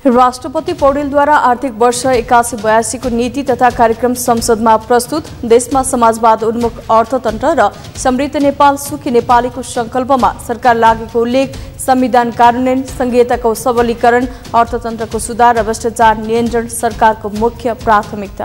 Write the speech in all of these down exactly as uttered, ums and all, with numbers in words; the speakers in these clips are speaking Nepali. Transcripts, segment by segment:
राष्ट्रपति पौडेलद्वारा आर्थिक वर्ष एकासी बयासी को नीति तथा कार्यक्रम संसदमा प्रस्तुत। देशमा समाजवाद उन्मुख अर्थतन्त्र र समृद्ध नेपाल सुखी नेपालीको संकल्पमा सरकार लागेको उल्लेख। संविधान कार्यान्वयन, संघीयताको सबलीकरण, अर्थतन्त्रको सुधार र भ्रष्टाचार नियन्त्रण सरकारको मुख्य प्राथमिकता।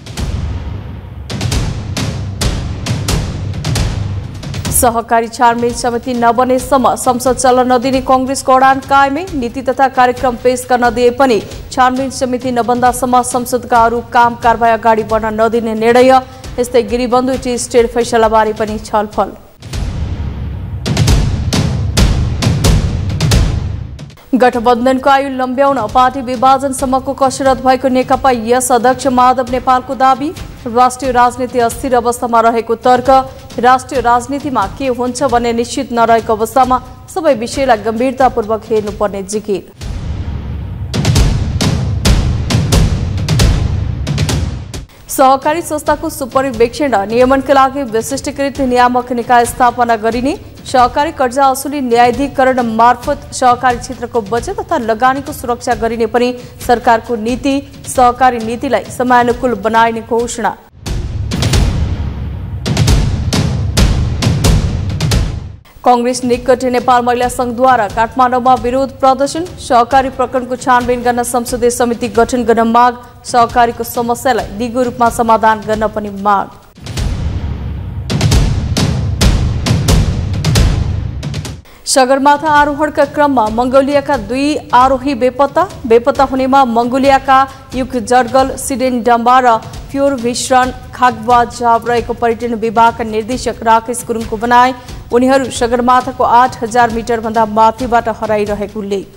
सहकारी छानबिन समिति नबनेसम्म संसद चल्न नदिने कांग्रेसको अडान कायमै। नीति तथा कार्यक्रम पेश गर्न दिए पनि छानबिन समिति नबन्दासम्म संसदका अरू काम कारबाही अगाडि बढ्न नदिने निर्णय। यस्तै गिरिबन्धु टी स्टेट फैसलाबारे पनि छलफल। गठबन्धनको आयु लम्ब्याउन पार्टी विभाजनसम्मको कसरत भएको नेकपा यस अध्यक्ष माधव नेपालको दाबी। राष्ट्रिय राजनीति अस्थिर अवस्थामा रहेको तर्क। राष्ट्रिय राजनीतिमा के हुन्छ भन्ने निश्चित नरहेको अवस्थामा सबै विषयलाई गम्भीरतापूर्वक हेर्नुपर्ने जिकिर। सहकारी संस्थाको सुपरिवेक्षण र नियमनका लागि विशिष्टीकृत नियामक निकाय स्थापना गरिने। सहकारी कर्जा असुली न्यायाधिकरण मार्फत सहकारी क्षेत्रको बचत तथा लगानीको सुरक्षा गरिने पनि सरकारको नीति। सहकारी नीतिलाई समयानुकूल बनाइने घोषणा। कांग्रेस निकट नेपाल महिला संघद्वारा काठमाडौँमा विरोध प्रदर्शन। सहकारी प्रकरणको छानबिन गर्न संसदीय समिति गठन गर्न माग। सहकारीको समस्यालाई दिगो रूपमा समाधान गर्न पनि माग। सगरमाथा आरोहणका क्रममा मंगोलियाका दुई आरोही बेपत्ता। बेपत्ता हुनेमा मंगोलियाका युग जर्गल सिडेन डम्बा र फ्योर भिश्रान खागबा जाब रहेको पर्यटन विभागका निर्देशक राकेश गुरुङको भनाई। उनीहरू सगरमाथाको आठ हजार मिटर भन्दा माथिबाट हराइरहेको उल्लेख।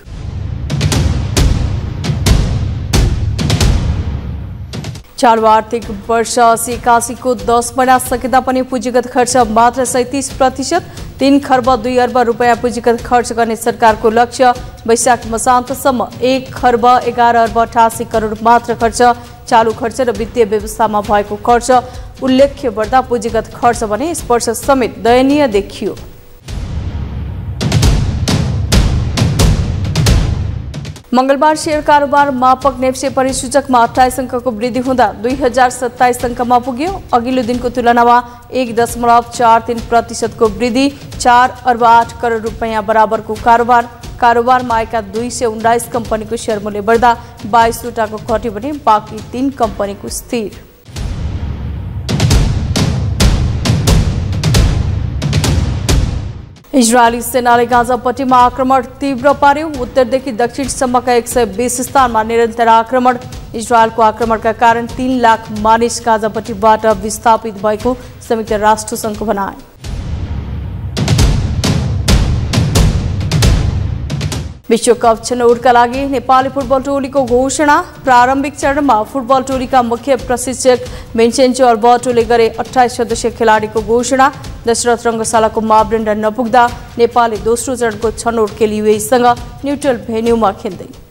चालु आर्थिक वर्ष अस्सी एकासीको दस महिना सकिँदा पनि पुँजीगत खर्च मात्र सैंतीस प्रतिशत। तीन खर्ब दुई अर्ब रुपियाँ पुँजीगत खर्च गर्ने सरकारको लक्ष्य। वैशाख मसान्तसम्म एक खर्ब एघार अर्ब अठासी करोड मात्र खर्च। चालु खर्च र वित्तीय व्यवस्थामा भएको खर्च उल्लेख्य बढ्दा पुँजीगत खर्च भने यस वर्ष समेत दयनीय देखियो। मंगलबार शेयर कारोबार मापक नेप्से परिसूचकमा अट्ठाइस अङ्कको वृद्धि हुँदा दुई हजार सत्ताइस अङ्कमा पुग्यो। अघिल्लो दिनको तुलनामा एक दशमलव चार तीन प्रतिशतको वृद्धि। चार अर्ब आठ करोड रुपियाँ बराबरको कारोबार। कारोबारमा आएका दुई सय उन्नाइस कम्पनीको शेयर मूल्य बढ्दा बाइसवटाको घट्यो भने बाँकी तीन कम्पनीको स्थिर। इजरायली सेनाले गाजापट्टीमा आक्रमण तीव्र पार्यो। उत्तरदेखि दक्षिणसम्मका एक सय बीस स्थानमा निरन्तर आक्रमण। इजरायलको आक्रमणका कारण तीन लाख मानिस गाजापट्टीबाट विस्थापित भएको संयुक्त राष्ट्रसङ्घको भनाई। विश्वकप छनौटका लागि नेपाली फुटबल टोलीको घोषणा। प्रारम्भिक चरणमा फुटबल टोलीका मुख्य प्रशिक्षक भिन्सेन्चो अल्बर्टोले गरे अट्ठाइस सदस्यीय खेलाडीको घोषणा। दशरथ रङ्गशालाको मापदण्ड नपुग्दा नेपालले दोस्रो चरणको छनौट खेली युएईसँग न्युट्रल भेन्यूमा खेल्दै।